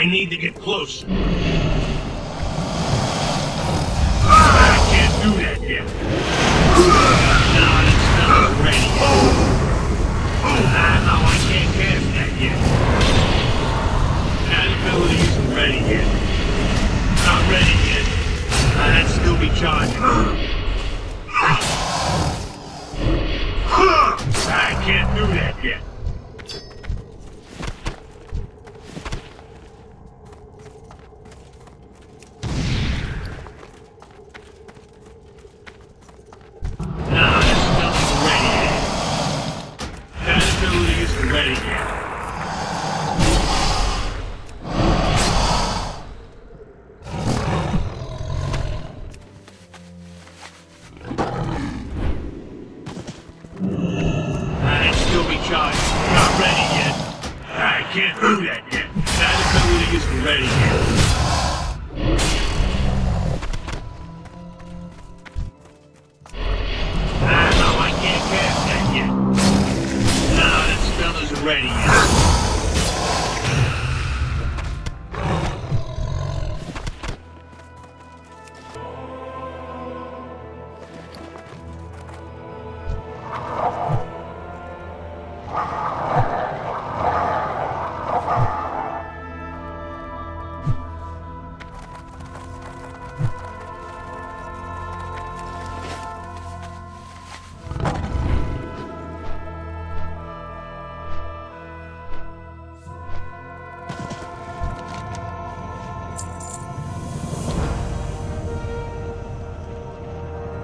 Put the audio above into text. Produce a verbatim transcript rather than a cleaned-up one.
I need to get close. I can't do that yet. No, that spell isn't ready yet. Ah, no, I can't cast that yet. That ability isn't ready yet. Not ready yet. Uh, that's still be charging. I can't do that yet. No, that spell isn't ready yet. That ability isn't ready yet. Charge. Not ready yet. I can't do that yet. That ability isn't ready yet. Ah, no, I can't cast that yet. No, that spell isn't ready yet.